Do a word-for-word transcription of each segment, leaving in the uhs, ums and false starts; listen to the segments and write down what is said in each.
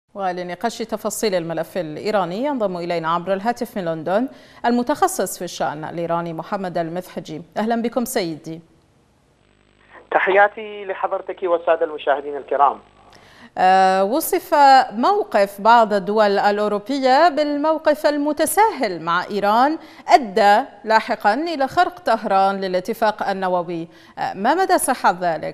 ولنقاش تفاصيل الملف الإيراني ينضم إلينا عبر الهاتف من لندن المتخصص في الشأن الإيراني محمد المثحجي. أهلا بكم سيدي. تحياتي لحضرتك والسادة المشاهدين الكرام. أه وصف موقف بعض الدول الأوروبية بالموقف المتساهل مع إيران أدى لاحقا إلى خرق طهران للاتفاق النووي. أه ما مدى صحة ذلك؟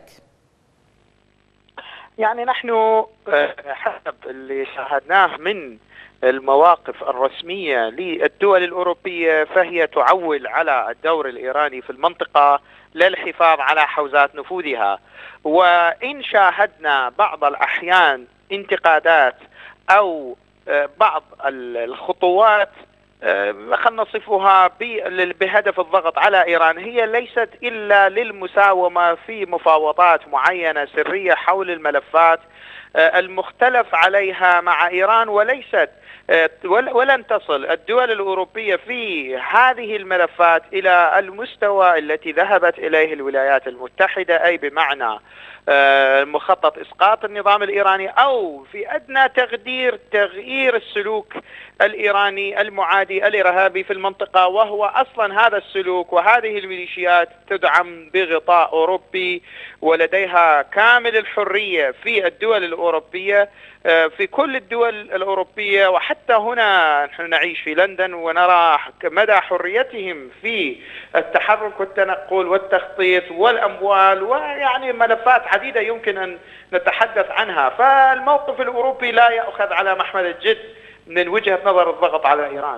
يعني نحن حسب اللي شاهدناه من المواقف الرسمية للدول الأوروبية فهي تعول على الدور الإيراني في المنطقة للحفاظ على حوزات نفوذها، وإن شاهدنا بعض الأحيان انتقادات أو بعض الخطوات خلينا نصفها بهدف الضغط على إيران، هي ليست إلا للمساومة في مفاوضات معينة سرية حول الملفات المختلف عليها مع إيران، وليست ولن تصل الدول الأوروبية في هذه الملفات إلى المستوى التي ذهبت إليه الولايات المتحدة، أي بمعنى مخطط إسقاط النظام الإيراني أو في أدنى تقدير تغيير السلوك الإيراني المعادي الإرهابي في المنطقة، وهو أصلا هذا السلوك وهذه الميليشيات تدعم بغطاء أوروبي ولديها كامل الحرية في الدول الأوروبية، في كل الدول الأوروبية، وحتى هنا نحن نعيش في لندن ونرى مدى حريتهم في التحرك والتنقل والتخطيط والأموال، ويعني ملفات عديدة يمكن أن نتحدث عنها. فالموقف الأوروبي لا يأخذ على محمل الجد من وجهة نظر الضغط على إيران.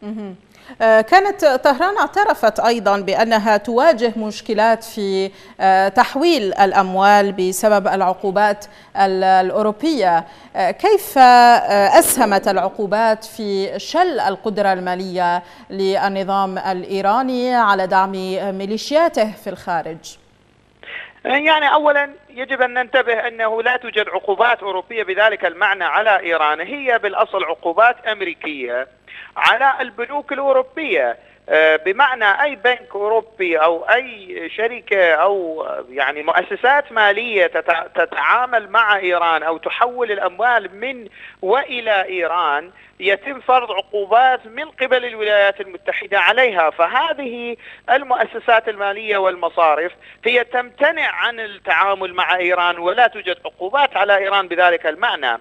كانت طهران اعترفت أيضا بأنها تواجه مشكلات في تحويل الأموال بسبب العقوبات الأوروبية. كيف أسهمت العقوبات في شل القدرة المالية للنظام الإيراني على دعم ميليشياته في الخارج؟ يعني أولا يجب أن ننتبه أنه لا توجد عقوبات أوروبية بذلك المعنى على إيران، هي بالأصل عقوبات أمريكية على البنوك الأوروبية، بمعنى أي بنك أوروبي أو أي شركة أو يعني مؤسسات مالية تتعامل مع إيران أو تحول الأموال من وإلى إيران يتم فرض عقوبات من قبل الولايات المتحدة عليها. فهذه المؤسسات المالية والمصارف هي تمتنع عن التعامل مع إيران ولا توجد عقوبات على إيران بذلك المعنى.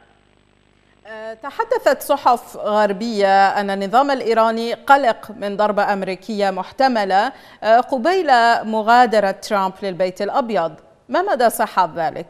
تحدثت صحف غربية أن النظام الإيراني قلق من ضربة أمريكية محتملة قبيل مغادرة ترامب للبيت الأبيض. ما مدى صحة ذلك؟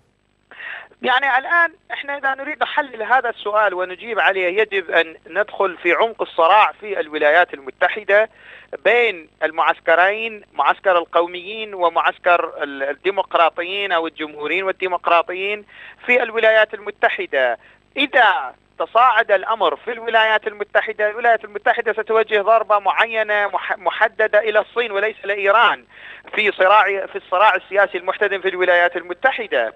يعني الآن احنا إذا نريد نحلل هذا السؤال ونجيب عليه يجب أن ندخل في عمق الصراع في الولايات المتحدة بين المعسكرين، معسكر القوميين ومعسكر الديمقراطيين أو الجمهوريين والديمقراطيين في الولايات المتحدة. إذا تصاعد الأمر في الولايات المتحدة، الولايات المتحدة ستوجه ضربة معينة محددة إلى الصين وليس لإيران في صراع في الصراع السياسي المحتدم في الولايات المتحدة.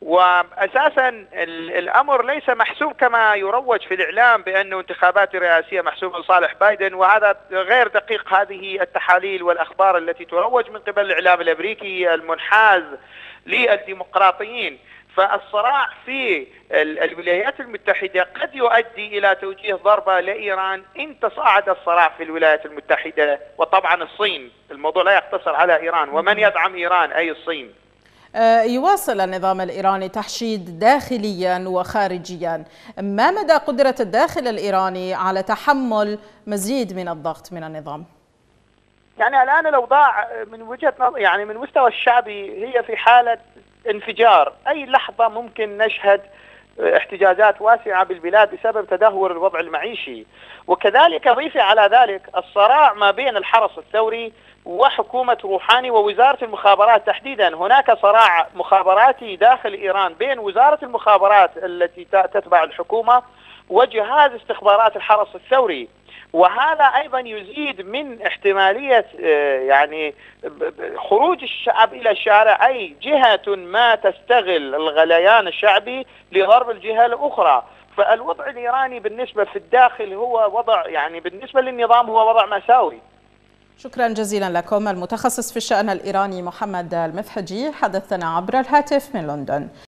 وأساسا الأمر ليس محسوم كما يروج في الإعلام بأنه انتخابات رئاسية محسومة لصالح بايدن، وهذا غير دقيق. هذه التحاليل والأخبار التي تروج من قبل الإعلام الأمريكي المنحاز للديمقراطيين. فالصراع في الولايات المتحدة قد يؤدي إلى توجيه ضربة لإيران إن تصاعد الصراع في الولايات المتحدة، وطبعا الصين، الموضوع لا يقتصر على إيران، ومن يدعم إيران أي الصين. يواصل النظام الإيراني تحشيد داخليا وخارجيا. ما مدى قدرة الداخل الإيراني على تحمل مزيد من الضغط من النظام؟ يعني الآن الأوضاع من وجهة نظر يعني من مستوى الشعبي هي في حالة انفجار، أي لحظة ممكن نشهد احتجاجات واسعة بالبلاد بسبب تدهور الوضع المعيشي. وكذلك ضيف على ذلك الصراع ما بين الحرس الثوري وحكومة روحاني ووزارة المخابرات تحديدا. هناك صراع مخابراتي داخل إيران بين وزارة المخابرات التي تتبع الحكومة وجهاز استخبارات الحرس الثوري، وهذا أيضا يزيد من احتمالية يعني خروج الشعب إلى الشارع، أي جهة ما تستغل الغليان الشعبي لضرب الجهة الأخرى. فالوضع الإيراني بالنسبة في الداخل هو وضع يعني بالنسبة للنظام هو وضع مأساوي. شكرا جزيلا لكم. المتخصص في الشأن الإيراني محمد المثحجي حدثنا عبر الهاتف من لندن.